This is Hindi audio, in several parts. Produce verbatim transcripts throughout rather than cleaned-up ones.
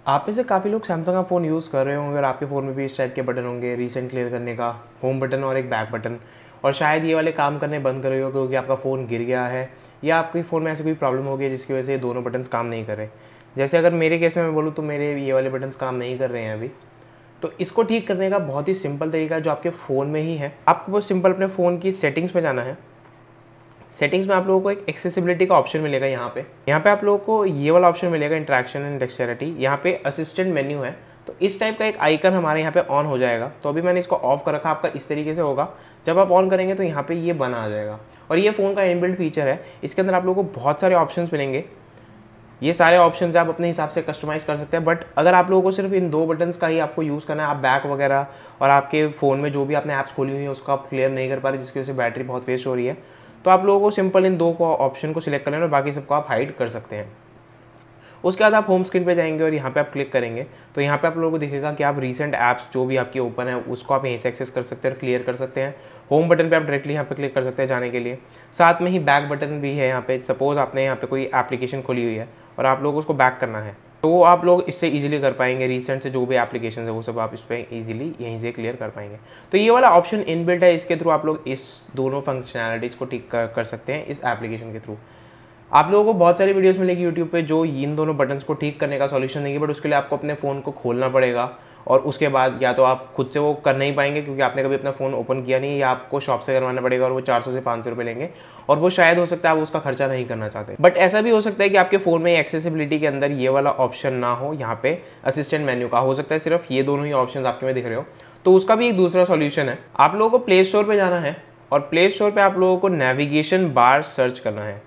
आप में से काफ़ी लोग सैमसंग का फ़ोन यूज़ कर रहे होंगे और आपके फ़ोन में भी इस टाइप के बटन होंगे, रीसेंट क्लियर करने का, होम बटन और एक बैक बटन। और शायद ये वाले काम करने बंद कर रहे हो क्योंकि आपका फ़ोन गिर गया है या आपके फ़ोन में ऐसी कोई प्रॉब्लम हो गई है जिसकी वजह से ये दोनों बटन्स काम नहीं कर रहे। जैसे अगर मेरे केस में मैं बोलूँ तो मेरे ये वाले बटन्स काम नहीं कर रहे हैं अभी। तो इसको ठीक करने का बहुत ही सिंपल तरीका जो आपके फ़ोन में ही है। आपको बहुत सिंपल अपने फ़ोन की सेटिंग्स में जाना है। सेटिंग्स में आप लोगों को एक एक्सेसिबिलिटी का ऑप्शन मिलेगा। यहाँ पे यहाँ पे आप लोगों को ये वाला ऑप्शन मिलेगा, इंटरेक्शन एंड डेक्स्टेरिटी। यहाँ पे असिस्टेंट मेन्यू है, तो इस टाइप का एक आइकन हमारे यहाँ पे ऑन हो जाएगा। तो अभी मैंने इसको ऑफ कर रखा, आपका इस तरीके से होगा। जब आप ऑन करेंगे तो यहाँ पे ये बना आ जाएगा और ये फ़ोन का इनबिल्ट फीचर है। इसके अंदर आप लोगों को बहुत सारे ऑप्शंस मिलेंगे। ये सारे ऑप्शंस आप अपने हिसाब से कस्टमाइज़ कर सकते हैं, बट अगर आप लोगों को सिर्फ इन दो बटन्स का ही आपको यूज़ करना है, आप बैक वगैरह और आपके फ़ोन में जो भी आपने ऐप्स खोली हुई है उसको आप क्लियर नहीं कर पा रहे जिसकी वजह से बैटरी बहुत वेस्ट हो रही है, तो आप लोगों को सिंपल इन दो को ऑप्शन को सिलेक्ट कर लेना और बाकी सबको आप हाइड कर सकते हैं। उसके बाद आप होम स्क्रीन पे जाएंगे और यहाँ पे आप क्लिक करेंगे तो यहाँ पे आप लोगों को दिखेगा कि आप रीसेंट ऐप्स जो भी आपकी ओपन है उसको आप यहीं से एक्सेस कर सकते हैं और क्लियर कर सकते हैं। होम बटन पे आप डायरेक्टली यहाँ पे क्लिक कर सकते हैं जाने के लिए। साथ में ही बैक बटन भी है यहाँ पे। सपोज आपने यहाँ पे कोई एप्लीकेशन खोली हुई है और आप लोगों को उसको बैक करना है तो वो आप लोग इससे इजीली कर पाएंगे। रीसेंट से जो भी एप्लीकेशन है वो सब आप इस पर इजीली यहीं से क्लियर कर पाएंगे। तो ये वाला ऑप्शन इनबिल्ट है, इसके थ्रू आप लोग इस दोनों फंक्शनैलिटीज़ को ठीक कर, कर सकते हैं इस एप्लीकेशन के थ्रू। आप लोगों को बहुत सारी वीडियोस मिलेगी यूट्यूब पे जो इन दोनों बटन्स को ठीक करने का सॉल्यूशन देंगे, बट उसके लिए आपको अपने फ़ोन को खोलना पड़ेगा और उसके बाद या तो आप खुद से वो कर नहीं पाएंगे क्योंकि आपने कभी अपना फ़ोन ओपन किया नहीं, या आपको शॉप से करवाना पड़ेगा और वो चार सौ से पाँच सौ रुपये लेंगे और वो शायद हो सकता है आप उसका खर्चा नहीं करना चाहते। बट ऐसा भी हो सकता है कि आपके फ़ोन में एक्सेसिबिलिटी के अंदर ये वाला ऑप्शन ना हो, यहाँ पे असिस्टेंट मेन्यू का हो सकता है सिर्फ ये दोनों ही ऑप्शन आपके में दिख रहे हो, तो उसका भी एक दूसरा सॉल्यूशन है। आप लोगों को प्ले स्टोर पर जाना है और प्ले स्टोर पर आप लोगों को नेविगेशन बार सर्च करना है।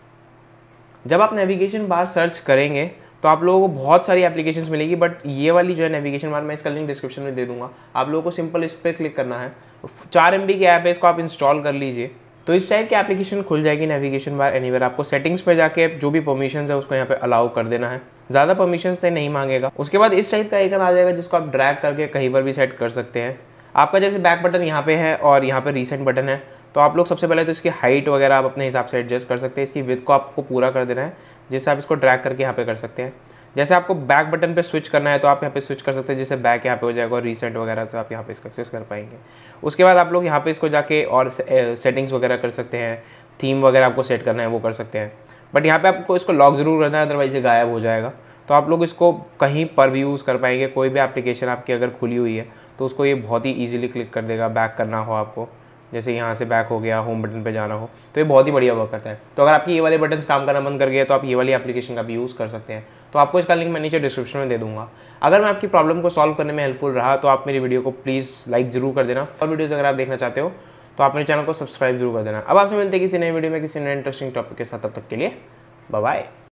जब आप नेविगेशन बार सर्च करेंगे तो आप लोगों को बहुत सारी एप्लीकेशंस मिलेगी, बट ये वाली जो है नेविगेशन बार मैं इसका लिंक डिस्क्रिप्शन में दे दूंगा। आप लोगों को सिंपल इस पर क्लिक करना है। चार एम बी की ऐप है, इसको आप इंस्टॉल कर लीजिए तो इस टाइप की एप्लीकेशन खुल जाएगी नेविगेशन बार एनीवेयर। आपको सेटिंग्स पे जाके जो भी परमिशंस है उसको यहाँ पे अलाउ कर देना है, ज़्यादा परमिशंस से नहीं मांगेगा। उसके बाद इस टाइप का आइकन आ जाएगा जिसको आप ड्रैग करके कहीं पर भी सेट कर सकते हैं। आपका जैसे बैक बटन यहाँ पे है और यहाँ पे रीसेंट बटन है, तो आप लोग सबसे पहले तो इसकी हाइट वगैरह आप अपने हिसाब से एडजस्ट कर सकते हैं। इसकी विड्थ को आपको पूरा कर देना है, जिससे आप इसको ड्रैग करके यहाँ पे कर सकते हैं। जैसे आपको बैक बटन पे स्विच करना है तो आप यहाँ पे स्विच कर सकते हैं, जैसे बैक यहाँ पे हो जाएगा और रीसेंट वगैरह से आप यहाँ पे इसको एक्सेस कर पाएंगे। उसके बाद आप लोग यहाँ पे इसको जाके और सेटिंग्स वगैरह कर सकते हैं, थीम वगैरह आपको सेट करना है वो कर सकते हैं। बट यहाँ पे आपको इसको लॉक ज़रूर करना है, अदरवाइज ये गायब हो जाएगा। तो आप लोग इसको कहीं पर भी यूज़ कर पाएंगे। कोई भी एप्लीकेशन आपकी अगर खुली हुई है तो उसको ये बहुत ही ईजिली क्लिक कर देगा। बैक करना हो आपको, जैसे यहाँ से बैक हो गया, होम बटन पे जाना हो, तो ये बहुत ही बढ़िया वर्क करता है। तो अगर आपकी ये वाले बटन्स काम करना बंद कर गए तो आप ये वाली एप्लीकेशन का भी यूज़ कर सकते हैं। तो आपको इसका लिंक मैं नीचे डिस्क्रिप्शन में दे दूंगा। अगर मैं आपकी प्रॉब्लम को सॉल्व करने में हेल्पफुल रहा तो आप मेरी वीडियो को प्लीज़ लाइक ज़रूर कर देना, और वीडियोज़ अगर आप देखना चाहते हो तो आप मेरे चैनल को सब्सक्राइब जरूर कर देना। अब आपसे मिलते हैं किसी नई वीडियो में किसी नए इंटरेस्टिंग टॉपिक के साथ। तब तक के लिए बाय बाय।